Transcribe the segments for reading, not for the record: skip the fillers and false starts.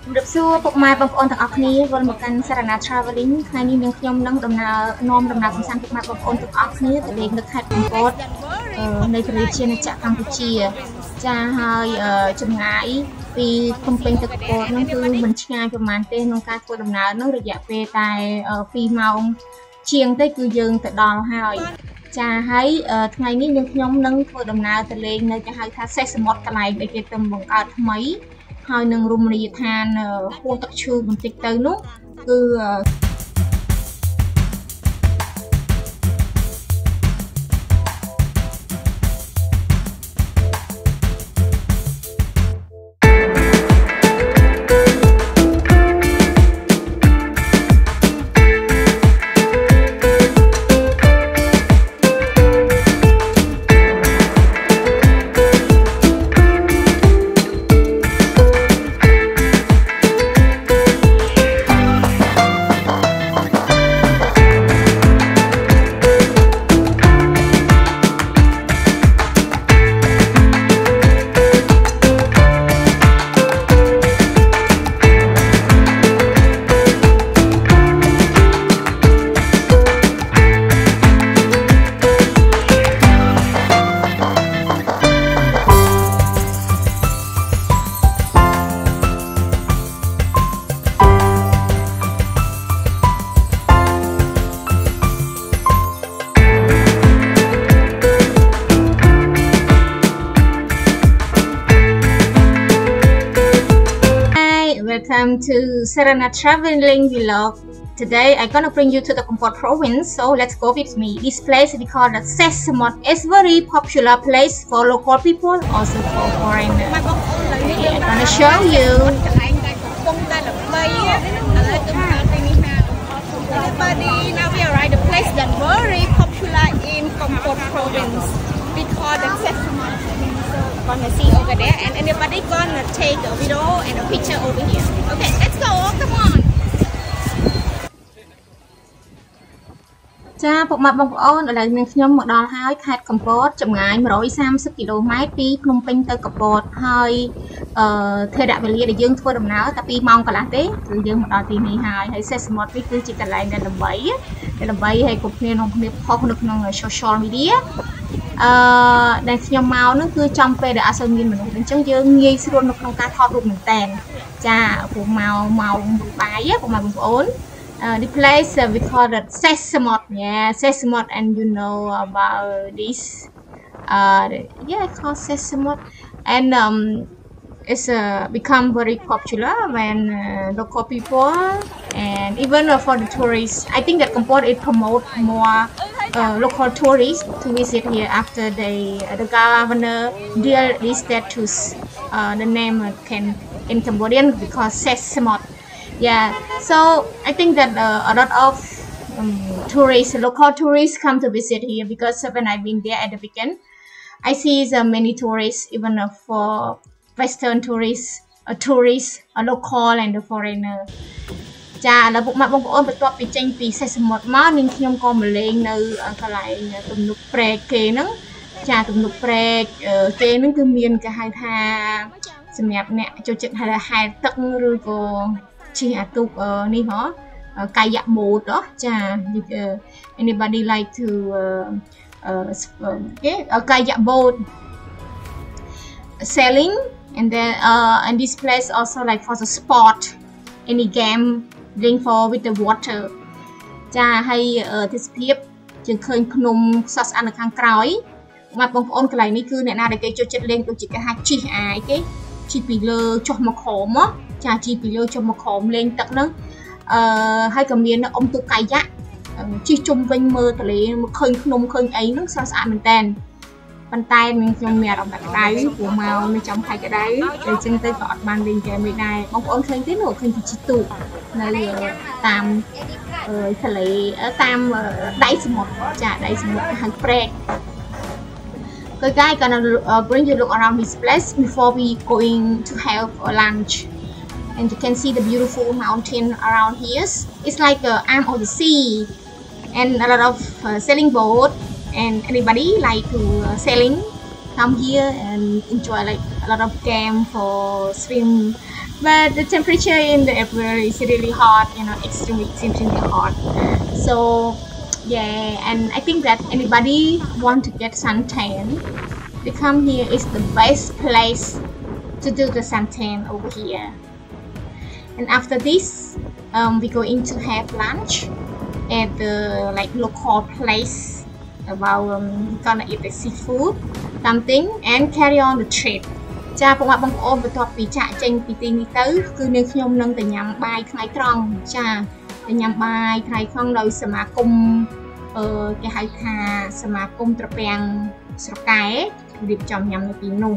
Được xưa bộ mai bằng ôn tặng Acne vẫn một căn Sarna traveling hai ní miếng nhom nâng đầm nào nom đầm nào cũng sang bộ mai bằng ôn tặng Acne từ đến được khai Kampotในประเทศจากกัมพูชีจะให้จำหน่ายปีคอมเพนตะกบนั่นคือมันช่างประมาณเต้นองการตัวดำน้ำนั่นระยะเปตายปีเมาเชียงได้คือยืนแต่ดอลให้จะให้ไงนี้ยังย่อมนั่งตัวดำน้ำทะเลในจะให้ท่าเซสมอดกลายไปเกิดตำบังอาจไหมให้หนึ่งรุมรีทานหัวตะชูบนติ๊กเตอร์นู้คือ Welcome to Sarna traveling vlog. Today I'm gonna bring you to the Kampot province, so let's go with me. This place we call the Sesamot. It's very popular place for local people, also for foreigners. Okay, I'm gonna show you. Now we arrived the place that very popular in Kampot province. We call the Sesamot. Gonna see over there, and anybody gonna take a video and a picture over here. Okay, let's go. Come on. ចាពុកម៉ែបងប្អូនឥឡូវនឹងខ្ញុំមកដល់ហើយខេត្តកំពតចម្ងាយ130គីឡូម៉ែត្រពីភ្នំពេញទៅកំពតហើយថេរវេលាដែលយើងធ្វើដំណើរតែ2ម៉ោងកន្លះទេគឺយើងមកដល់ទីនេះហើយសេសសមុទ្រនេះគឺជាកន្លែងដែលដើម្បីឲ្យគ្រប់គ្នានាំគ្នាផុសនៅក្នុង social media ដែលខ្ញុំមកហ្នឹងគឺចំពេលដែលអត់សូវមានមនុស្សអញ្ចឹងយើងងាយស្រួលនៅក្នុងការថតរូបមែនតើចាព្រោះមកបាយពុកម៉ែបងប្អូនthe place we call it Sesamot, yeah, Sesamot, and you know about this. Yeah, it's called Sesamot, and it's become very popular when local people and even for the tourists. I think that Kampot it promote more local tourists to visit here after the governor deal this status. The name can in Cambodian because Sesamot. Yeah, so I think that a lot of tourists, local tourists come to visit here because when I've been there at the weekend, I see many tourists, even for Western tourists, a local and a foreigner. ចាឥឡូវពុកម៉ែបងប្អូនបន្ទាប់ពីចេញពីសេសសមុទ្រមកនាងខ្ញុំក៏មកលេងនៅកន្លែងទំនប់ព្រែកគេហ្នឹងចាទំនប់ព្រែកគេហ្នឹងគឺមានគេហៅថាសម្រាប់អ្នកចូលចិត្តហៅហែលទឹកឬក៏ Chi atuk ni ho kayak boat cha anybody like to kayak boat sailing and then and this place also like for the sport any game playing for with the water ចាហើយទេសភាពយើងឃើញភ្នំសសអាននៅខាងក្រោយមកបងប្អូនកន្លែងនេះគឺអ្នកណាដែលគេចូលចិត្តលេងដូចជាគេហាក់ជិះអាយគេជិះពីលើចុះមកក្រោម ចាជីពីលើចុះមកក្រោមលេងទឹកហ្នឹងហើយក៏មានអុំទូកកាយ៉ាក់ជិះជុំវិញមើលទន្លេឃើញភ្នំឃើញអីហ្នឹងស្រស់ស្អាតមែនតើប៉ុន្តែនាងខ្ញុំមានអារម្មណ៍ថាក្តៅព្រោះមកនៅចំខែក្តៅតែចឹងទៅក៏អត់បានលេងហ្គេមនេះដែរបងប្អូនឃើញទេនោះឃើញពីជិះទូកនៅតាមទន្លេតាមដៃសមុទ្រចាដៃសមុទ្រហៅព្រែក So guys, gonna bring you look around this place before we going to have a lunch. And you can see the beautiful mountain around here. It's like the arm of the sea, and a lot of sailing boat. And anybody like to sailing, come here and enjoy like a lot of game for swim, but the temperature in the April is really hot, you know, extremely hot. So yeah, and I think that anybody want to get suntan, to come here is the best place to do the suntan over here. And after this, we going to have lunch at the like local place about gonna eat the seafood something and carry on the trip. ចាបងប្អូនបន្ទាប់ពីចាក់ចេញពីទីនេះទៅគឺនាងខ្ញុំនឹងទៅញ៉ាំបាយថ្ងៃត្រង់ចាទៅញ៉ាំបាយថ្ងៃត្រង់ដោយសមាគមគេហៅថាសមាគមត្រពាំងស្រកែរៀបចំញ៉ាំនៅទីនោះ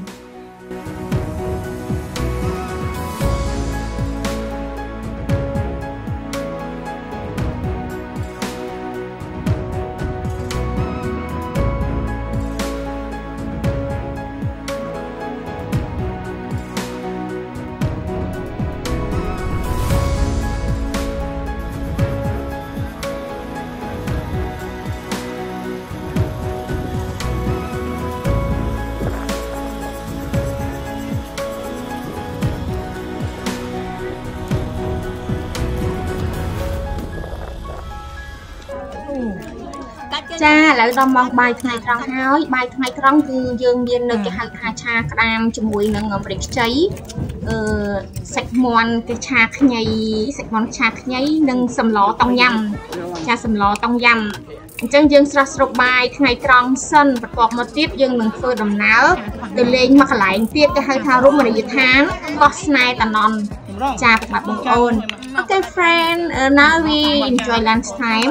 ចាឥឡូវដល់មកបាយថ្ងៃត្រង់ហើយបាយថ្ងៃត្រង់គឺយើងមាននៅគេហៅថាឆាក្តាមជាមួយនឹងម្រេចខ្ចីសាច់មាន់គេឆាខ្ញីសាច់មាន់ឆាខ្ញីនិងសម្លតុងយ៉ាំចាសម្លតុងយ៉ាំអញ្ចឹងយើងស្រស់ស្រូបបាយថ្ងៃត្រង់សិនបន្ទាប់មកទៀតយើងនឹងធ្វើដំណើរទៅលេងមកកន្លែងទៀតគេហៅថារមណីយដ្ឋានកោះស្នេហ៍តាណន់ចាបងប្អូន Okay, friend. Now we enjoy lunchtime.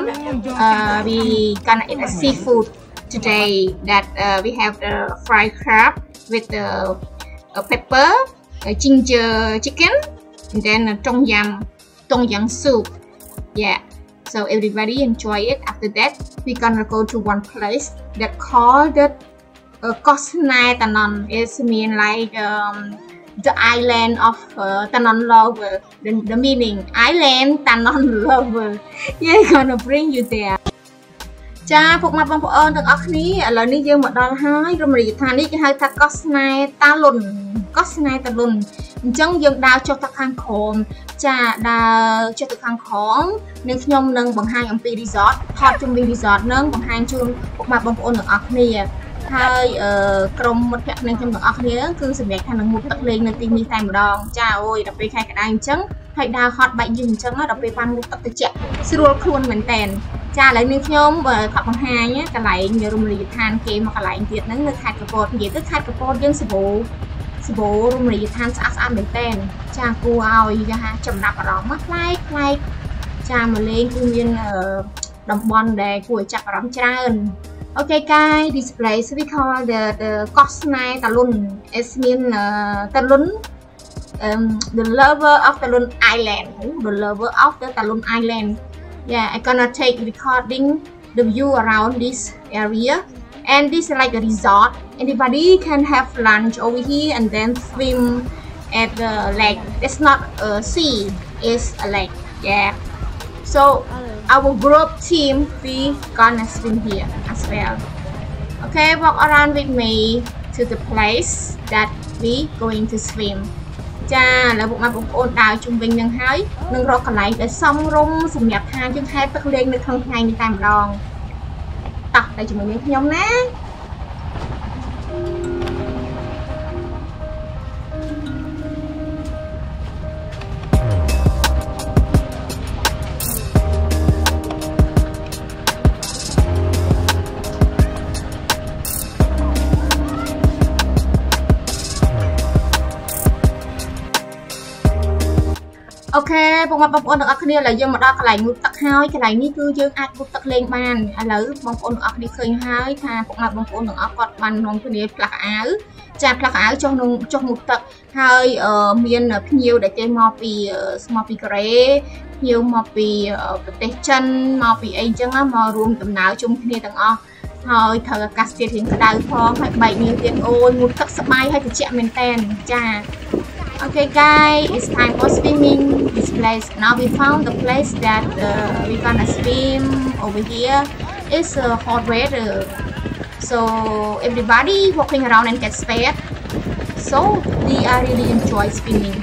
We gonna eat a seafood today. That we have the fried crab with the pepper, ginger chicken, and then tom yum soup. Yeah. So everybody enjoy it. After that, we gonna go to one place that called the Koh Snai Tanon. It's mean like the island of Tanon Lover. The meaning island Tanon Lover. Yeah, gonna bring you there. ចាពុកម៉ែបងប្អូនទាំងអស់គ្នាឥឡូវនេះយើងមកដល់ហើយរមណីយដ្ឋាននេះគេហៅថាកោះស្នេហ៍តាលុនកោះស្នេហ៍តាលុនអញ្ចឹងយើងដើរចុះទៅខាងក្រោមចាដើរចុះទៅខាងក្រោមនឹងខ្ញុំនឹងបង្ហាញអំពី resort ថតជុំវិញ resort នឹងបង្ហាញជូនពុកម៉ែបងប្អូនទាំងអស់គ្នាហើយក្រុមមិត្តភក្តិខ្ញុំទាំងអស់គ្នាគឺសម្រាប់ថានឹងមុខទឹកលេងនៅទីនេះតែម្ដងចាអូយដល់ពេលខែក្តៅអញ្ចឹងហើយដើរហត់បែកយើងអញ្ចឹងដល់ពេលបានមុខទឹកត្រជាក់ស្រួលខ្លួនមែនតែន ចាឥឡូវនេះខ្ញុំខកបង្ហាញកន្លែងរមណីយដ្ឋានគេមកកន្លែងទៀតហ្នឹងនៅខេត្តកំពតនិយាយទៅខេត្តកំពតយើងសបោរមណីយដ្ឋានស្អាតមែនតែនចាគួរឲ្យចាចំណាប់អារម្មណ៍ប្លែកចាមកលេងគឺមានតំបន់ដែលគួរឲ្យចាប់អារម្មណ៍ច្រើន Okay guys, this place we call the Koh Snai Talun. It means Talun, the lover of Talun Island. The lover of the Talun Island. Yeah, I'm gonna take recording the view around this area, and this is like a resort. Anybody can have lunch over here and then swim at the lake. It's not a sea, it's a lake. Yeah. So our group team we gonna swim here as well. Okay, walk around with me to the place that we going to swim. ចាឥឡូវបងប្អូនដើរជុំវិញនឹងហើយនឹងរកកន្លែងដែលសមរម្យសម្រាប់ថាយើងហែកទឹកលេងនៅក្នុងថ្ងៃនេះតែម្ដងតោះទៅជាមួយនឹងខ្ញុំណា Okay បងប្អូនទាំងអស់គ្នាឥឡូវយើងមកដល់កន្លែងងូតទឹកហើយកន្លែងនេះគឺយើងអាចងូតទឹកលេងបានឥឡូវបងប្អូនទាំងអស់គ្នាឃើញហើយថាពុកម៉ែបងប្អូនទាំងអស់គាត់បាននាំគ្នាផ្លាស់អាវចាផ្លាស់អាវចុះងូតទឹកហើយមានភ្ញៀវដែលចេញមកពីកូរ៉េភ្ញៀវមកពីប្រទេសចិនមកពីអីចឹងមករួមដំណើរជុំគ្នាទាំងអស់ហើយត្រូវអាកាសធាតុរៀងក្តៅផងហើយបែកញើសទៀតអូយងូតទឹកសប្បាយហើយត្រជាក់មែនតែនចា Okay guys, it's time for swimming this place. Now we found the place that we're gonna swim over here. It's hot weather, so everybody walking around and get sweat. so we are really enjoy swimming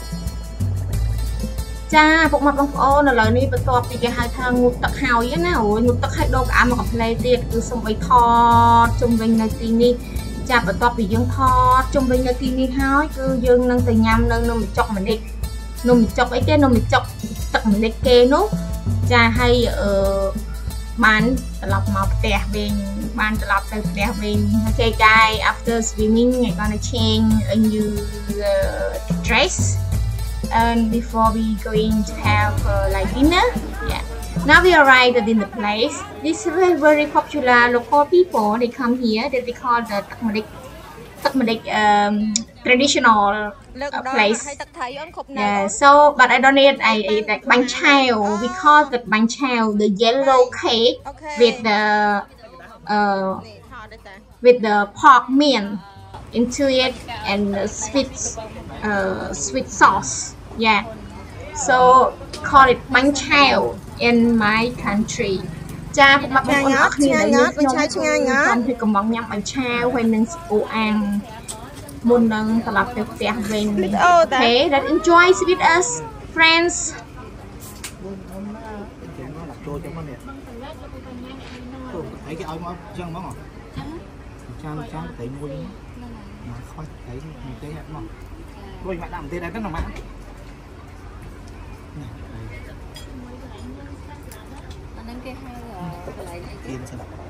ចាពុកម៉ែបងប្អូនឥឡូវនេះបន្ទាប់ពីគេហៅថាងូតទឹកហើយណាអូយងូតទឹកឲ្យដូរក្អាមមកកំ play ទៀតគឺសំបីថតជុំវិញនៅទីនេះចាបន្ទាប់ពីយើងថតជុំវិញនៅទីនេះហើយគឺយើងនឹងទៅញ៉ាំនៅនំបញ្ចុកម្និចនំបញ្ចុកអីគេនំបញ្ចុកទឹកម្និចគេនោះចាហើយបានត្រឡប់មកផ្ទះវិញបានត្រឡប់ទៅផ្ទះវិញ Okay guys after swimming I'm gonna change a new dress and before we going to have like dinner yeah now we arrived in the place this is very popular local people they come here that they call the Takmadik traditional place yeah so but I don't eat I like bánh chao we call the bánh chao the yellow cake with the pork meat into it and the sweet sauce yeah so call it bánh chao in my country ចាពុកម៉ែបងប្អូនអរគ្នាខ្ញុំគឺកំងញ៉ាំបាញ់ឆាវហើយនឹងស្ពូអាំងមុននឹងត្រឡប់ទៅផ្ទះវិញ Okay let's enjoy with us friends អីគេឲ្យមកចឹងហ្មងចាំតែមួយមកខ្វះតែមួយទេហ่ะមករួចមកដាក់មួយទេដែរទៅមកគេហៅកន្លែងអីគេស្លាប់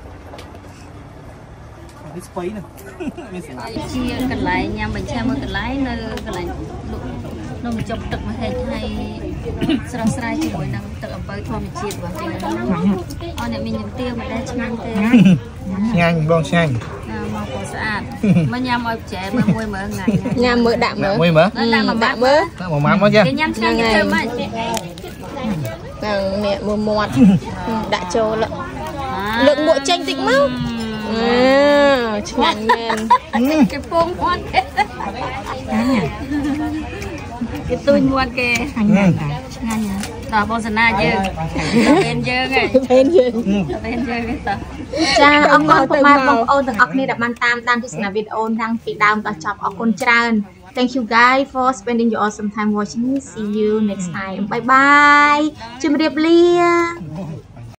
នេះស្បៃណាមានស្លាប់ជាកន្លែងញ៉ាំបញ្ឆាមួយកន្លែងនៅកន្លែងនំចុកទឹកម្ហិចហើយស្រស់ស្រាយជាមួយនឹងទឹកអំពៅធម្មជាតិបងប្អូនអត់អ្នកមានញ៉ាំទៀវមិនដែលឆ្ងាញ់ទេឆ្ងាញ់បងឆ្ងាញ់មកក៏ស្អាតមកញ៉ាំឲ្យចែមើលមួយមើលថ្ងៃញ៉ាំមើលដាក់មើលមួយមើលដាក់មកដាក់មើលដាក់មកម៉ាំមកចាគេញ៉ាំឆ្ងាញ់គេធ្វើមកហ្នឹងនេះមួយមាត់ដាក់ចូលលើកមួកចេញតិចមកឆ្ងាញ់មែនគេពងមាត់គេទួញមាត់គេឆ្ងាញ់ណាស់ឆ្ងាញ់ដល់បងសាណាយើងពេលយើងហ៎ពេលយើងតចាអរគុណពុកម៉ែបងប្អូនទាំងអស់គ្នាដែលបានតាមទស្សនាវីដេអូតាំងពីដើមដល់ចប់អរគុណច្រើន Thank you guys for spending your awesome time watching me. See you next time. Bye bye. ជម្រាបលា